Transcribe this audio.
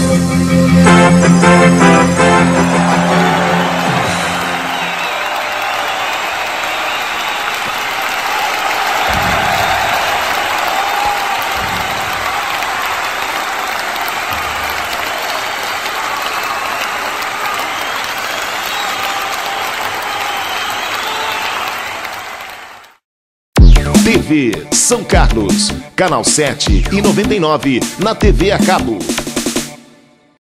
TV São Carlos, canal 7 e 99 na TV a cabo.